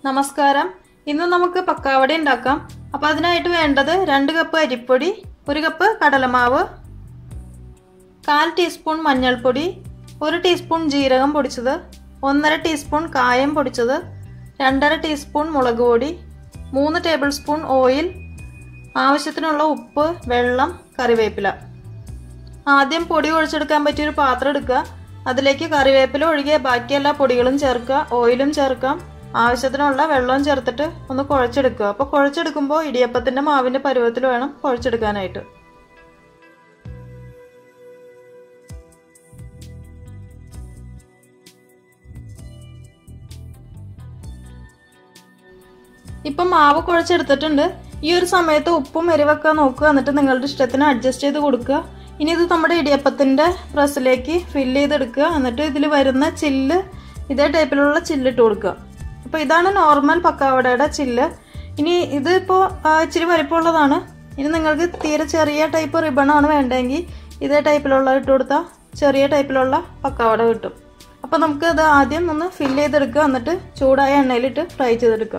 നമസ്കാരം. ഇന്ന് നമുക്ക് പക്കാവട ഉണ്ടാക്കാം. അപ്പോൾ അതിനായിട്ട് വേണ്ടത് 2 കപ്പ് അരിപ്പൊടി, 1 കപ്പ് കടലമാവ്, 1/4 ടീസ്പൂൺ മഞ്ഞൾപ്പൊടി, 1 ടീസ്പൂൺ ജീരകം പൊടിച്ചത്, 1.5 ടീസ്പൂൺ കായം പൊടിച്ചത്, 2.5 ടീസ്പൂൺ മുളക് പൊടി, 3 ടേബിൾ സ്പൂൺ ഓയിൽ, ആവശ്യത്തിനുള്ള ഉപ്പ്, വെള്ളം, കറിവേപ്പില. ആദ്യം പൊടി ഒഴിച്ചെടുക്കാൻ പറ്റിയൊരു പാത്രം എടുക്കുക. അതിലേക്ക് കറിവേപ്പില ഒഴികെ ബാക്കി എല്ലാ പൊടികളും ചേർക്കുക, ഓയിലും ചേർക്കാം, ആവശ്യത്തിനുള്ള വെള്ളവും ചേർത്തിട്ട് ഒന്ന് കുഴച്ചെടുക്കുക. അപ്പോൾ കുഴച്ചെടുക്കുമ്പോൾ ഇടിയപ്പത്തിൻ്റെ മാവിൻ്റെ പരുവത്തിൽ വേണം കുഴച്ചെടുക്കാനായിട്ട്. ഇപ്പം മാവ് കുഴച്ചെടുത്തിട്ടുണ്ട്. ഈ ഒരു സമയത്ത് ഉപ്പും എരിവൊക്കെ നോക്കുക, എന്നിട്ട് നിങ്ങളുടെ ഇഷ്ടത്തിന് അഡ്ജസ്റ്റ് ചെയ്ത് കൊടുക്കുക. ഇനി ഇത് നമ്മുടെ ഇടിയപ്പത്തിൻ്റെ പ്രസ്സിലേക്ക് ഫില്ല് ചെയ്തെടുക്കുക. എന്നിട്ട് ഇതിൽ വരുന്ന ചില്ല് ഇതേ ടൈപ്പിലുള്ള ചില്ലിട്ട് കൊടുക്കുക. അപ്പോൾ ഇതാണ് നോർമൽ പക്കാവടയുടെ ചില്ല്. ഇനി ഇതിപ്പോൾ ഇച്ചിരി വലിപ്പമുള്ളതാണ്. ഇനി നിങ്ങൾക്ക് തീരെ ചെറിയ ടൈപ്പ് റിബണാണ് വേണ്ടതെങ്കിൽ ഇതേ ടൈപ്പിലുള്ള ഇട്ട് കൊടുത്താൽ ചെറിയ ടൈപ്പിലുള്ള പക്കാവട കിട്ടും. അപ്പോൾ നമുക്ക് ഇത് ആദ്യം ഒന്ന് ഫില്ല് ചെയ്തെടുക്കുക. എന്നിട്ട് ചൂടായ എണ്ണയിലിട്ട് ഫ്രൈ ചെയ്തെടുക്കുക.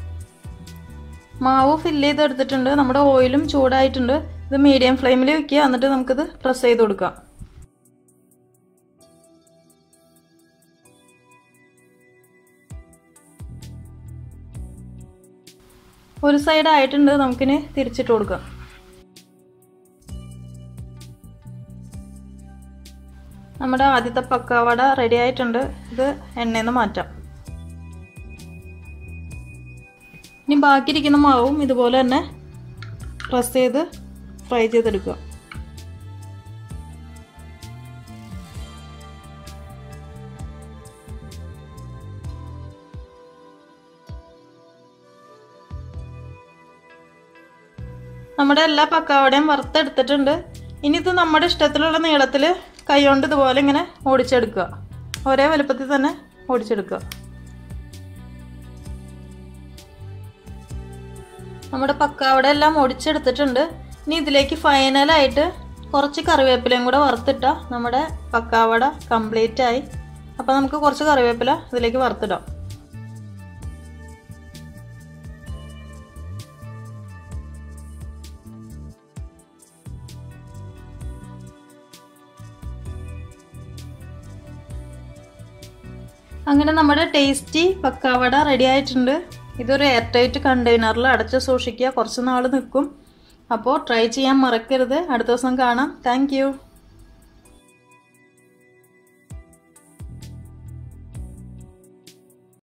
മാവ് ഫില്ല് ചെയ്തെടുത്തിട്ടുണ്ട്. നമ്മുടെ ഓയിലും ചൂടായിട്ടുണ്ട്. ഇത് മീഡിയം ഫ്ലെയിമിൽ വയ്ക്കുക. എന്നിട്ട് നമുക്കിത് പ്രസ് ചെയ്ത് കൊടുക്കാം. ഒരു സൈഡ് ആയിട്ടുണ്ട്. നമുക്കിനി തിരിച്ചിട്ട് കൊടുക്കാം. നമ്മുടെ ആദ്യത്തെ പക്കാവട റെഡി ആയിട്ടുണ്ട്. ഇത് എണ്ണയിൽ നിന്ന് മാറ്റാം. ഇനി ബാക്കിയിരിക്കുന്ന മാവും ഇതുപോലെ തന്നെ പ്രസ് ചെയ്ത് ഫ്രൈ ചെയ്തെടുക്കുക. നമ്മുടെ എല്ലാ പക്കാവടയും വറുത്തെടുത്തിട്ടുണ്ട്. ഇനി ഇത് നമ്മുടെ ഇഷ്ടത്തിലുള്ള നീളത്തിൽ കൈകൊണ്ട് ഇതുപോലെ ഇങ്ങനെ ഓടിച്ചെടുക്കുക. ഒരേ വലുപ്പത്തിൽ തന്നെ ഓടിച്ചെടുക്കുക. നമ്മുടെ പക്കാവട എല്ലാം ഓടിച്ചെടുത്തിട്ടുണ്ട്. ഇനി ഇതിലേക്ക് ഫൈനലായിട്ട് കുറച്ച് കറിവേപ്പിലയും കൂടെ വറുത്തിട്ടാൽ നമ്മുടെ പക്കാവട കംപ്ലീറ്റ് ആയി. അപ്പോൾ നമുക്ക് കുറച്ച് കറിവേപ്പില ഇതിലേക്ക് വറുത്തിടാം. അങ്ങനെ നമ്മുടെ ടേസ്റ്റി പക്കാവട റെഡി ആയിട്ടുണ്ട്. ഇതൊരു എയർ ടൈറ്റ് കണ്ടെയ്നറിൽ അടച്ച് സൂക്ഷിക്കുക. കുറച്ച് നാൾ നിൽക്കും. അപ്പോൾ ട്രൈ ചെയ്യാൻ മറക്കരുത്. അടുത്ത ദിവസം കാണാം. താങ്ക്